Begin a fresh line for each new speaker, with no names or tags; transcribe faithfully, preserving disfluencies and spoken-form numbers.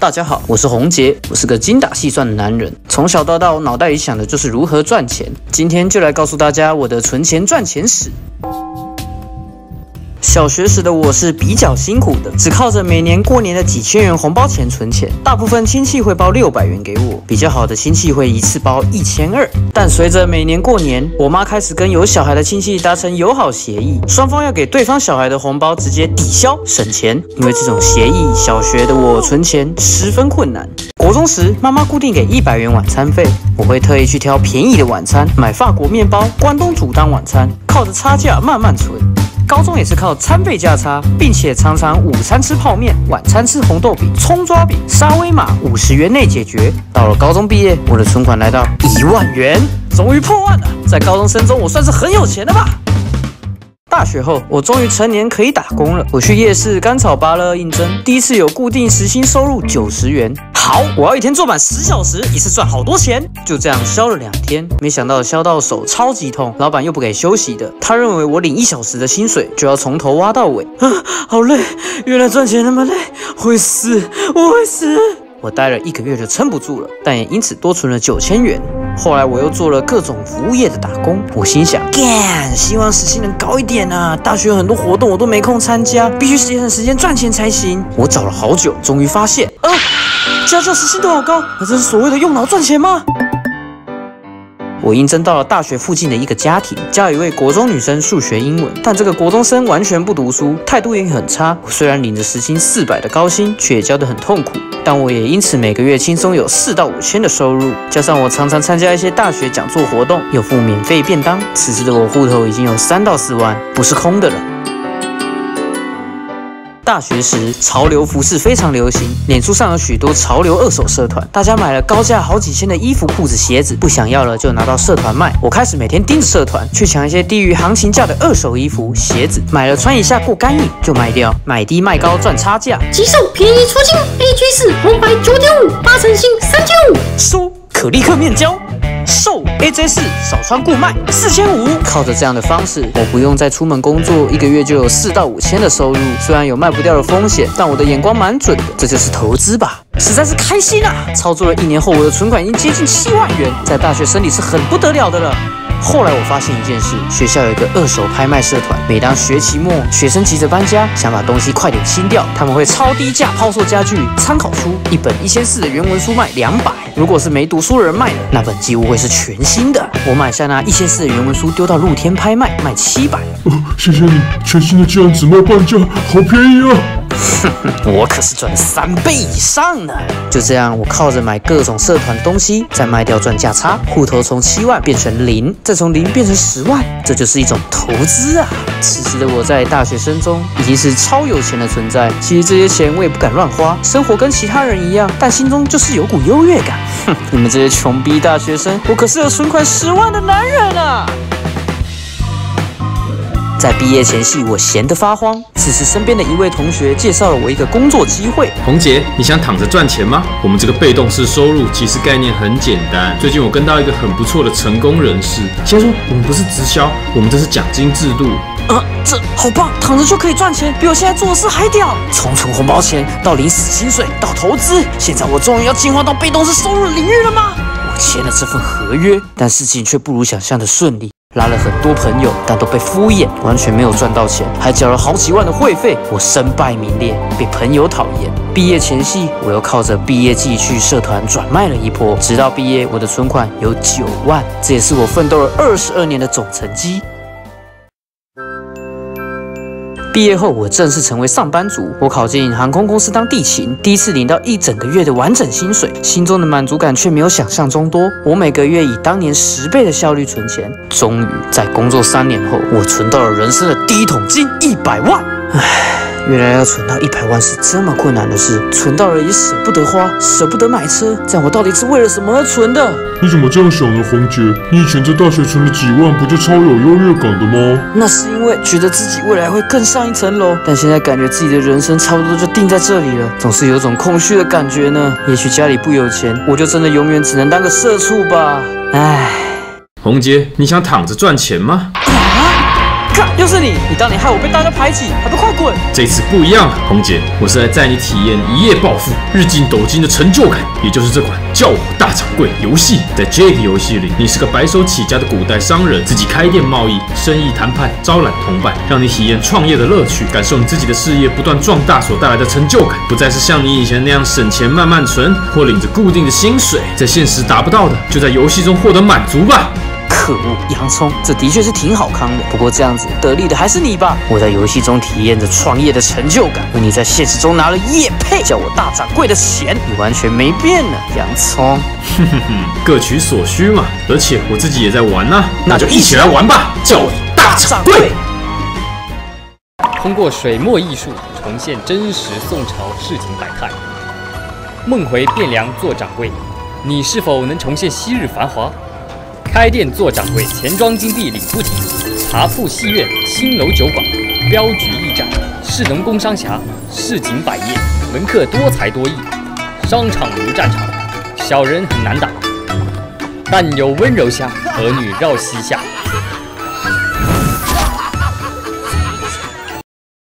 大家好，我是洪杰，我是个精打细算的男人。从小到大，我脑袋里想的就是如何赚钱。今天就来告诉大家我的存钱赚钱史。小学时的我是比较辛苦的，只靠着每年过年的几千元红包钱存钱。大部分亲戚会包六百元给我，比较好的亲戚会一次包一千二。但随着每年过年，我妈开始跟有小孩的亲戚达成友好协议，双方要给对方小孩的红包直接抵消省钱。因为这种协议，小学的我存钱十分困难。国中时，妈妈固定给一百元晚餐费，我会特意去挑便宜的晚餐，买法国面包、关东煮当晚餐，靠着差价慢慢存。高中也是靠餐费价差，并且常常午餐吃泡面，晚餐吃红豆饼、葱抓饼、沙威玛，五十元内解决。到了高中毕业，我的存款来到一万元，终于破万了。在高中生中，我算是很有钱的吧。大学后，我终于成年可以打工了。我去夜市甘草芭乐应征，第一次有固定时薪收入九十元。好，我要一天做满十小时，一次赚好多钱。就这样消了两天，没想到消到手超级痛，老板又不给休息的。他认为我领一小时的薪水就要从头挖到尾。啊，好累，原来赚钱那么累，会死，我会死。我待了一个月就撑不住了，但也因此多存了九千元。后来我又做了各种服务业的打工，我心想，干，希望时薪能高一点啊！大学有很多活动我都没空参加，必须节省时间赚钱才行。我找了好久，终于发现，啊，家教时薪都好高，那这是所谓的用脑赚钱吗？我应征到了大学附近的一个家庭，家有一位国中女生数学英文，但这个国中生完全不读书，态度也很差。我虽然领着时薪四百的高薪，却也教得很痛苦。但我也因此每个月轻松有四到五千的收入，加上我常常参加一些大学讲座活动，又付免费便当，此时的我户头已经有三到四万，不是空的了。大学时，潮流服饰非常流行，脸书上有许多潮流二手社团，大家买了高价好几千的衣服、裤子、鞋子，不想要了就拿到社团卖。我开始每天盯着社团，去抢一些低于行情价的二手衣服、鞋子，买了穿一下过干瘾就卖掉，买低卖高赚差价。
极售便宜出清 ，A G 四红白九点五，八成新三千五，
收可立克面胶。售 A J 四少穿顾卖四千五，靠着这样的方式，我不用再出门工作，一个月就有四到五千的收入。虽然有卖不掉的风险，但我的眼光蛮准的，这就是投资吧，实在是开心啊！操作了一年后，我的存款已经接近七万元，在大学生里是很不得了的了。后来我发现一件事，学校有一个二手拍卖社团，每当学期末，学生急着搬家，想把东西快点清掉，他们会超低价抛售家具。参考书一本一千四的原文书卖两百，如果是没读书的人卖的，那本几乎会是全新的。我买下那一千四的原文书，丢到露天拍卖，卖七百。
哦，谢谢你，全新的竟然只卖半价，好便宜啊！
我可是赚了三倍以上呢！就这样，我靠着买各种社团的东西，再卖掉赚价差，户头从七万变成零，再从零变成十万，这就是一种投资啊！此时的我在大学生中已经是超有钱的存在。其实这些钱我也不敢乱花，生活跟其他人一样，但心中就是有股优越感。哼，你们这些穷逼大学生，我可是有存款十万的男人啊！在毕业前夕，我闲得发慌。此时，身边的一位同学介绍了我一个工作机会。
洪杰，你想躺着赚钱吗？我们这个被动式收入其实概念很简单。最近我跟到一个很不错的成功人士。先说，我们不是直销，我们这是奖金制度。
啊，这好棒！躺着就可以赚钱，比我现在做的事还屌。从存红包钱到领死薪水到投资，现在我终于要进化到被动式收入的领域了吗？我签了这份合约，但事情却不如想象的顺利。拉了很多朋友，但都被敷衍，完全没有赚到钱，还缴了好几万的会费。我身败名裂，被朋友讨厌。毕业前夕，我又靠着毕业季去社团转卖了一波，直到毕业，我的存款有九万，这也是我奋斗了二十二年的总成绩。毕业后，我正式成为上班族。我考进航空公司当地勤，第一次领到一整个月的完整薪水，心中的满足感却没有想象中多。我每个月以当年十倍的效率存钱，终于在工作三年后，我存到了人生的第一桶金一百万。唉，原来要存到一百万是这么困难的事，存到了也舍不得花，舍不得买车，这样我到底是为了什么而存的？
你怎么这样想呢，洪杰？你以前在大学存了几万，不就超有优越感的吗？
那是因为觉得自己未来会更上一层楼，但现在感觉自己的人生差不多就定在这里了，总是有种空虚的感觉呢。也许家里不有钱，我就真的永远只能当个社畜吧。唉，
洪杰，你想躺着赚钱吗？
啊！ 看，又是你！你当年害我被大家排挤，还不快滚！
这次不一样了，红姐，我是来带你体验一夜暴富、日进斗金的成就感，也就是这款叫我大掌柜游戏。在这个游戏里，你是个白手起家的古代商人，自己开店贸易、生意谈判，招揽同伴，让你体验创业的乐趣，感受你自己的事业不断壮大所带来的成就感，不再是像你以前那样省钱慢慢存，或领着固定的薪水，在现实达不到的，就在游戏中获得满足吧。
可恶，洋葱，这的确是挺好康的。不过这样子得利的还是你吧？我在游戏中体验着创业的成就感，而你在现实中拿了业配叫我大掌柜的钱，你完全没变呢，洋葱。
哼哼哼，各取所需嘛。而且我自己也在玩啊，那就一起来玩吧，叫我大掌柜。
通过水墨艺术重现真实宋朝市井百态。梦回汴梁做掌柜，你是否能重现昔日繁华？开店做掌柜，钱庄金币领不停，茶铺戏院、新楼酒馆、镖局驿站、士农工商辖，市井百业，门客多才多艺，商场如战场，小人很难打，但有温柔乡，儿女绕膝下。